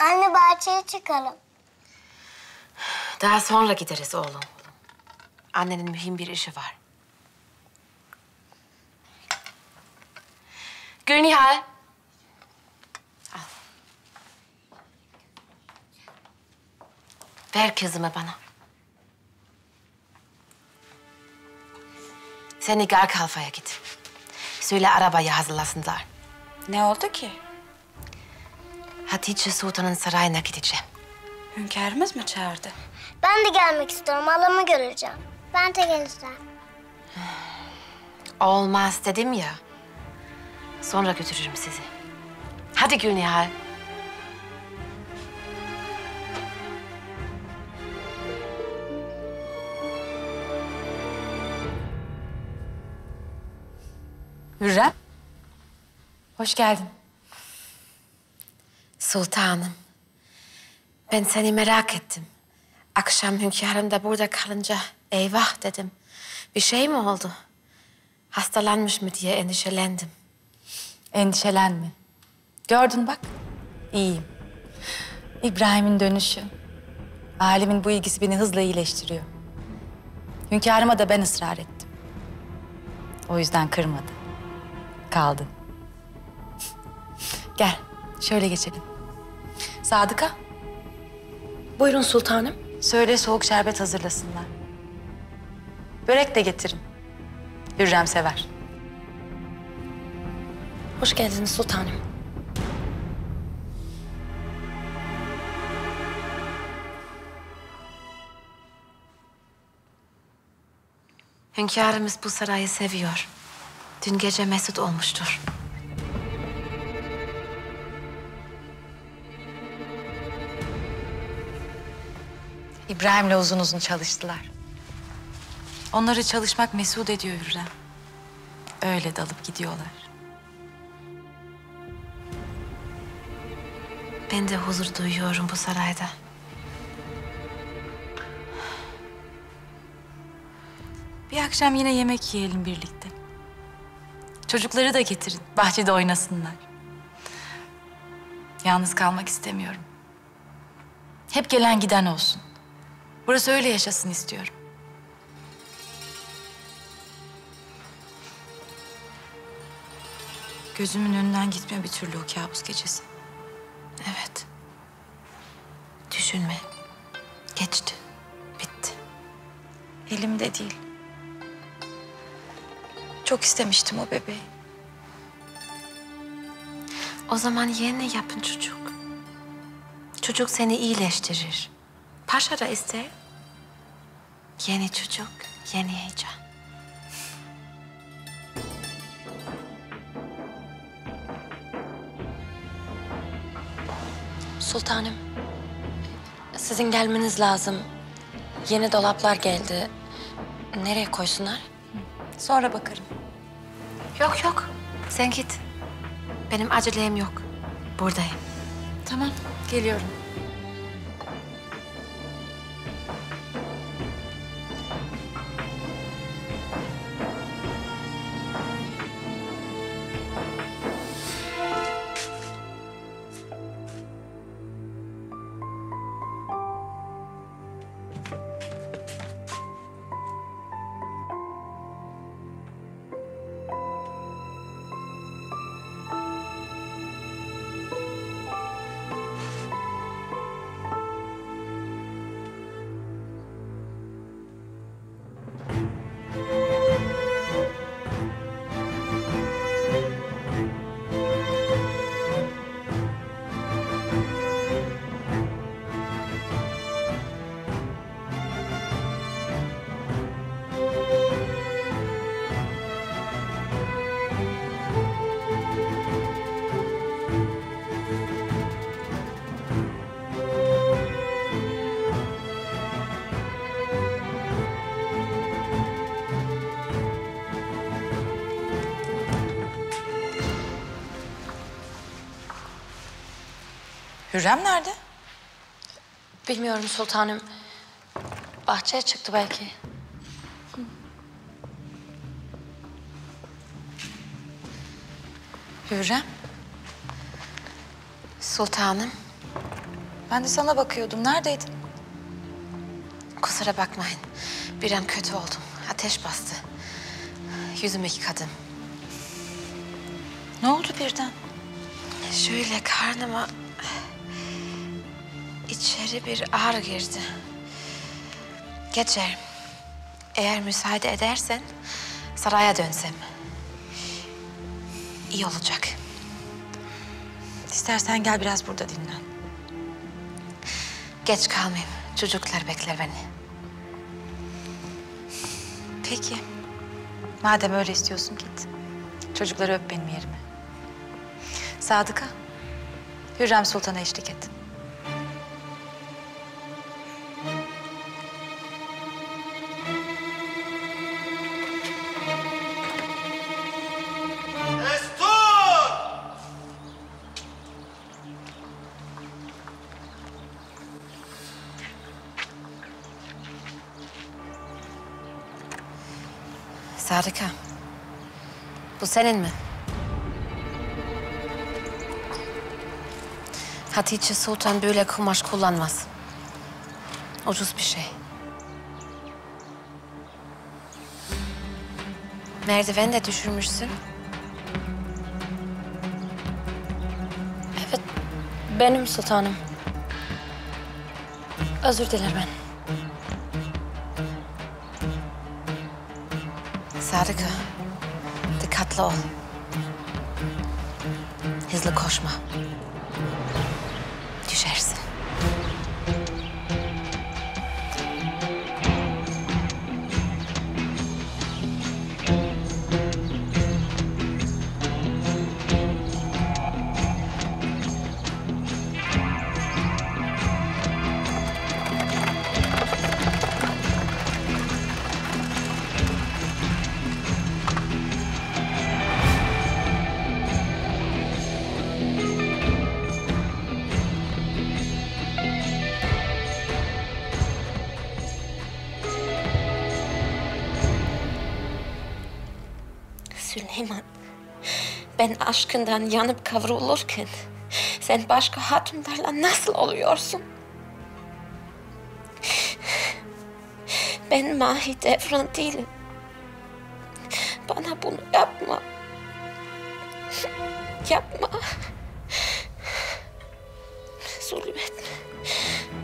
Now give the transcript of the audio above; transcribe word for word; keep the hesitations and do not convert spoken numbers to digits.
Anne bahçeye çıkalım. Daha sonra gideriz oğlum. Annenin mühim bir işi var. Gülnihal. Al. Ver kızımı bana. Sen Nigar Kalfa'ya git. Söyle arabayı hazırlasınlar. Ne oldu ki? Hatice Sultan'ın sarayına gideceğim. Hünkârımız mı çağırdı? Ben de gelmek istiyorum. Halamı göreceğim. Ben de geleceğim. Olmaz dedim ya. Sonra götürürüm sizi. Hadi Gülnihal. Hürrem. Hoş geldin. Sultanım. Ben seni merak ettim. Akşam hünkârım da burada kalınca eyvah dedim. Bir şey mi oldu? Hastalanmış mı diye endişelendim. Endişelenme. Gördün bak. İyiyim. İbrahim'in dönüşü. Alemin bu ilgisi beni hızla iyileştiriyor. Hünkârıma da ben ısrar ettim. O yüzden kırmadı. Kaldı. Gel, şöyle geçelim. Sadıka, Buyurun sultanım. söyle soğuk şerbet hazırlasınlar. Börek de getirin. Hürrem sever. Hoş geldiniz sultanım. Hünkârımız bu sarayı seviyor. Dün gece mesut olmuştur. İbrahim'le uzun uzun çalıştılar. Onları çalışmak mesut ediyor Hürrem. Öyle dalıp gidiyorlar. Ben de huzur duyuyorum bu sarayda. Bir akşam yine yemek yiyelim birlikte. Çocukları da getirin, bahçede oynasınlar. Yalnız kalmak istemiyorum. Hep gelen giden olsun. Burası öyle yaşasın istiyorum. Gözümün önünden gitmiyor bir türlü o kabus gecesi. Evet. Düşünme. Geçti. Bitti. Elimde değil. Çok istemiştim o bebeği. O zaman yeni yapın çocuk. Çocuk seni iyileştirir. Paşa da ister. Yeni çocuk, yeni heyecan. Sultanım, sizin gelmeniz lazım. Yeni dolaplar geldi. Nereye koysunlar? Sonra bakarım. Yok yok, sen git. Benim acelem yok. Buradayım. Tamam, geliyorum. Hürrem nerede? Bilmiyorum sultanım. Bahçeye çıktı belki. Hürrem. Sultanım, Ben de sana bakıyordum. Neredeydin? Kusura bakmayın. Bir an kötü oldum. Ateş bastı. Yüzümü yıkadım. Ne oldu birden? Şöyle karnıma içeri bir ağrı girdi. Geçer. Eğer müsaade edersen saraya dönsem iyi olacak. İstersen gel biraz burada dinlen. Geç kalmayayım. Çocuklar bekler beni. Peki. Madem öyle istiyorsun git. Çocukları öp benim yerime. Sadıka, Hürrem Sultan'a eşlik et. Sadıka, bu senin mi? Hatice Sultan böyle kumaş kullanmaz. Ucuz bir şey. Merdiven de düşürmüşsün. Evet, benim sultanım. Özür diler ben. Sadıka, dikkatli ol. Hızlı koşma. Düşersin. Süleyman, ben aşkından yanıp kavrulurken sen başka hatunlarla nasıl oluyorsun? Ben Mahidevran değilim. Bana bunu yapma. Yapma. Zulmetme.